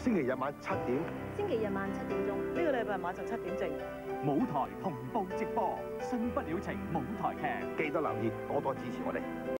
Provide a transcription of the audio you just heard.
星期日晚7點。 星期日晚7點鐘。 呢個禮拜晚上7點正。 舞台同步直播，新不了情舞台劇， 記得留意，多多支持我哋。